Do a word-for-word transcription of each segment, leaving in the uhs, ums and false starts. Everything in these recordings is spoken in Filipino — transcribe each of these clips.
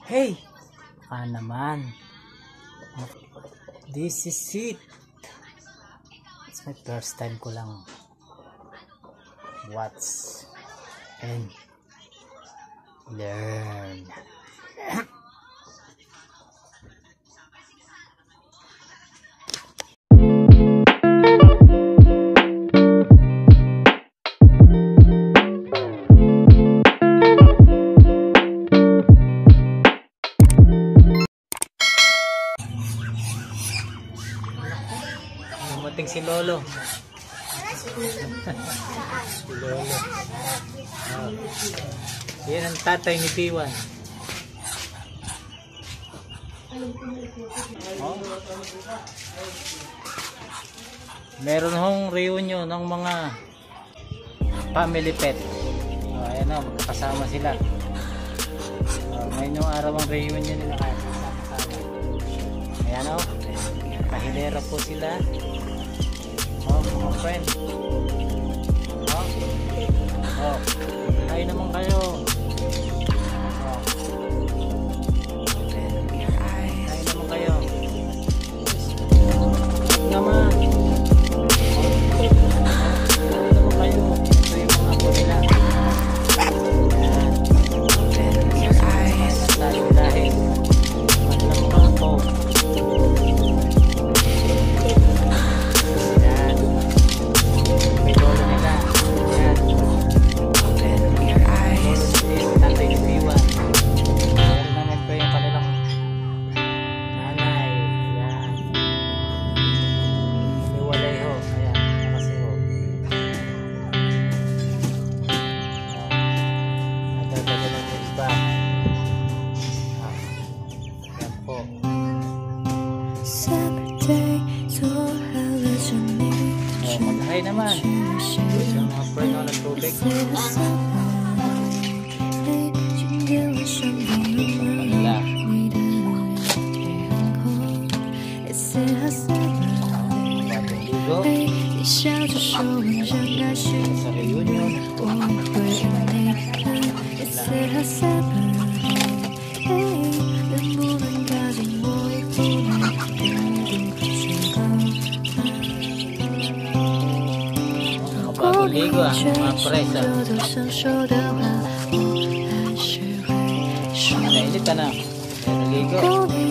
Hey! Ah naman. This is it. It's my first time ko lang watch and learn. Dumating si Lolo. Si Lolo. Oh. Yan ang tatay ni Piwan. Oh. Meron hong reunion ng mga family pet. Oh, ayan o, magkakasama sila. Oh, ngayon yung araw ang reunion nila. Ayan o, kahilera po sila. Oh, mga friend. Oh. Oh. Hi naman kayo. Oh. Hi naman kayo. Naman. Hi naman kayo. Ito yung mga po nila. Ayan. Dahil ano lang mga po. Mag-hi naman. Yung mga friend na nagtubig. Manila. Ligo. Sa reunion. Ligo ah, mga presa. Nainit ka na. Ligo.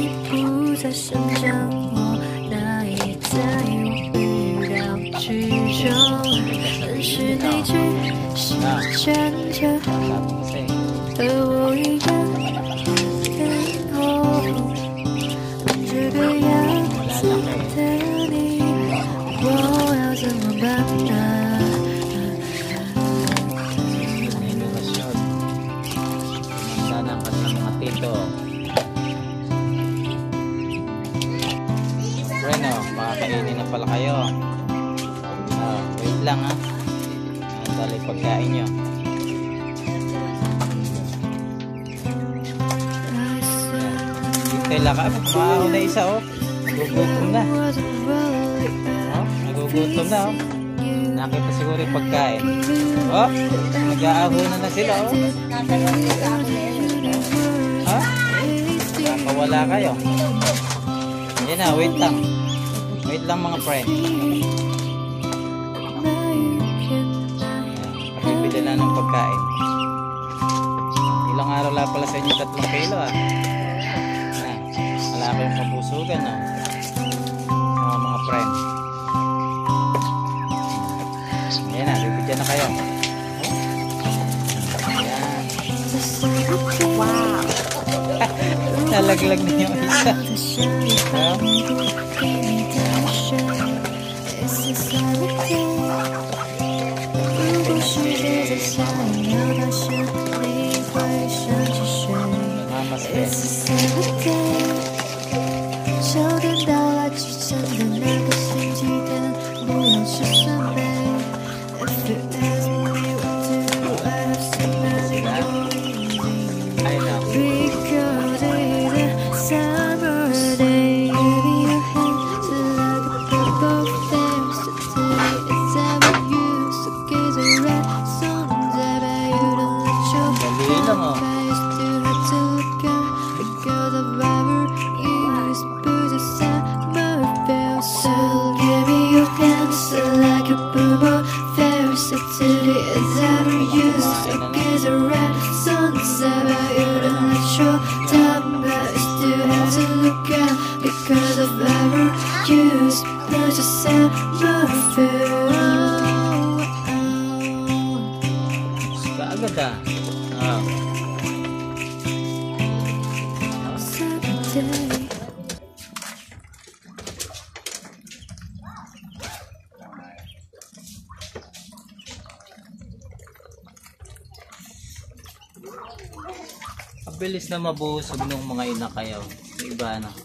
Bueno, makakainin na pala kayo. Ah, wait lang ha. Dali pagkain nyo. Hintay lang ka. Maaw na isa oh. Nagugutom na. Oh, nagugutom na oh. Nakita siguro yung pagkain. Oh, nag-aahunan na sila oh. Ha? Nakawala kayo. Yan na, wait lang. Wait lang mga friend. Bibili na ng pagkain. Ilang araw lang pala sa inyo, tatlong kilo ah. Wala kayong kabusugan no? Mga mga friend. Yan na, bibigyan na kayo. Yan. Wow! Nalaglag na yung isa. Huh? Bilis na mabusog ng mga inakayaw. Iba na.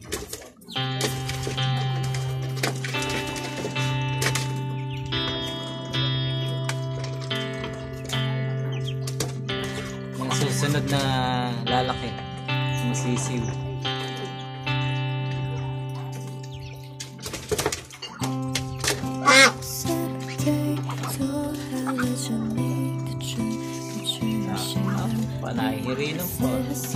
Yung susunod na lalaki. Masisiw. Panahihirinom po.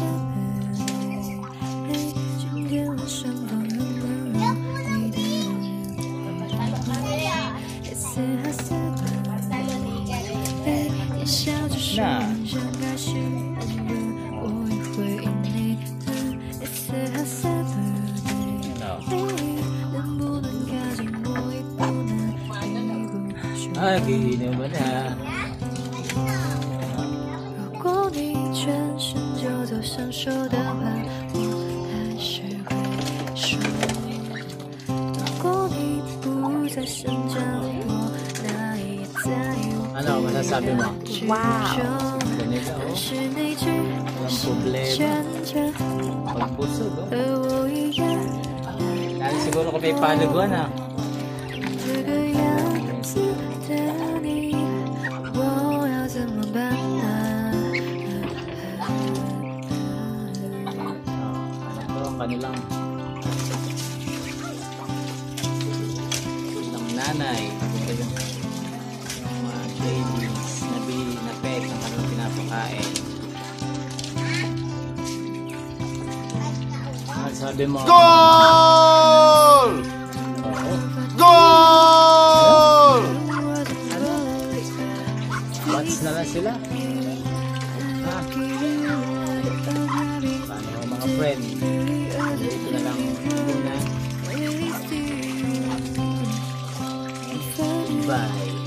Na. Ah, gini ba na? 就享受的话，我还是会说。如果你不再想着我，那也在我 Ano masasabi mo? Wow. Ganito, oh. Walang problema. Pagbusog, oh. Dahil siguro ko may paluguan, ah. Kanilang ng nanay ito yung yung mga babies na bi na pet ang kanilang pinapakain. Ano sabi mo? Goal! Oo. Goal! Watch na lang sila. Ha? Paano mga friend? Dito na lang muna. Bye.